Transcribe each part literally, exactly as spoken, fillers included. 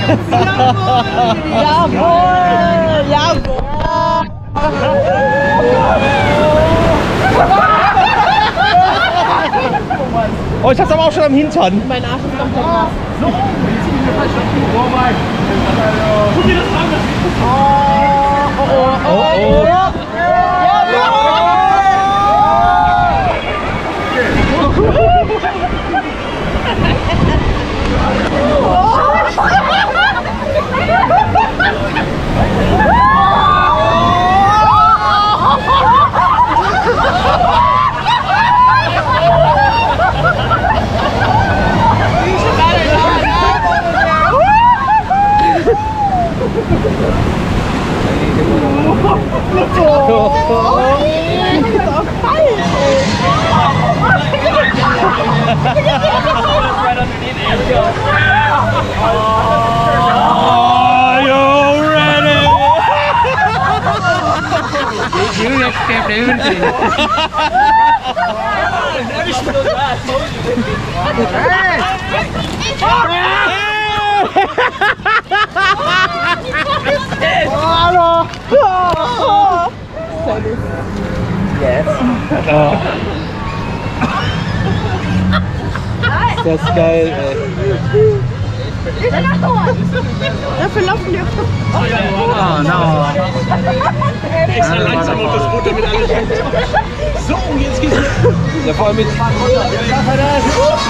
Jawohl! Jawohl! Oh, ich hab's aber auch schon am Hintern. Mein Arsch ist komplett nass. So, jetzt ziehen wir falsch auf die Rohrbein. Guck dir das an, das ist Oh, oh, oh, oh, oh. You accept everything. Yes. Oh. Das ist geil, ey. Dafür laufen wir. Oh, no. extra langsam auf das Boot, damit alle schön. So, jetzt geht's. Ja, vor allem mit. Jetzt darf er das.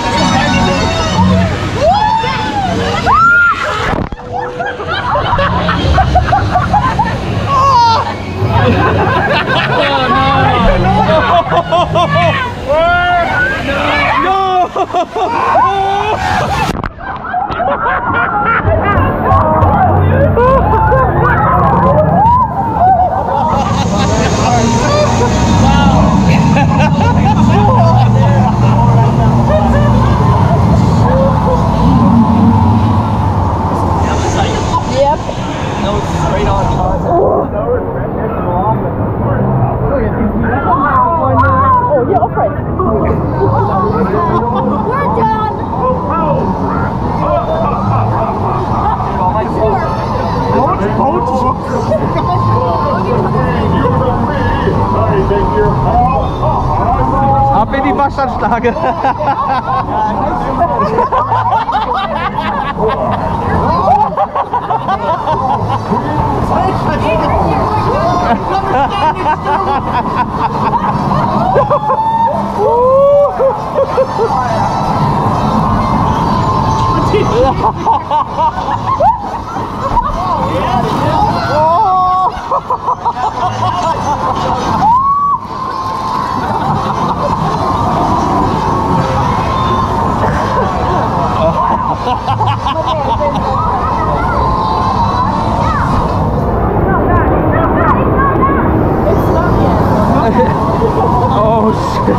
Ab in die Waschanlage. Oh shit.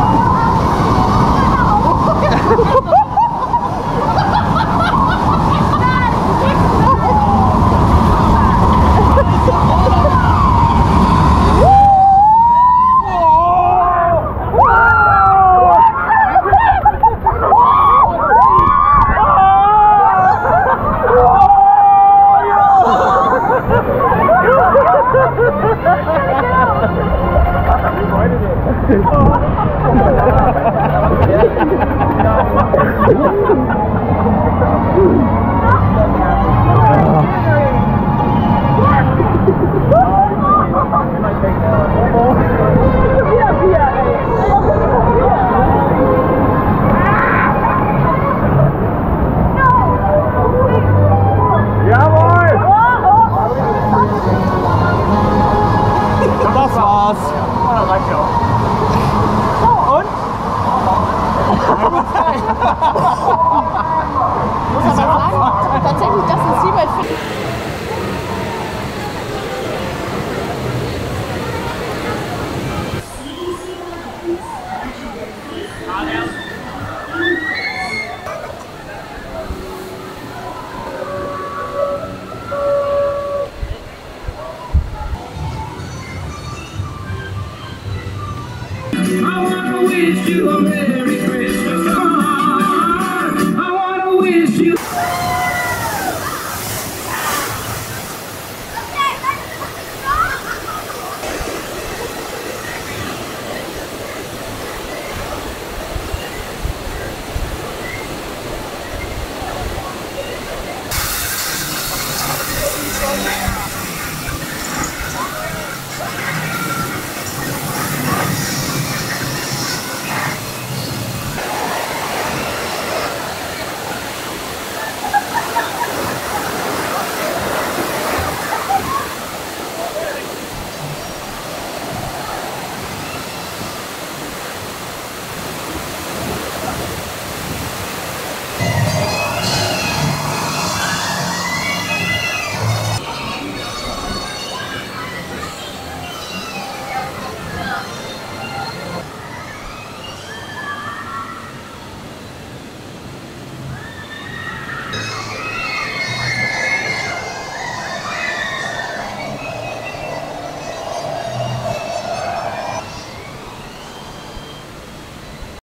Tatsächlich, das ist sie bei I wanna wish you a Merry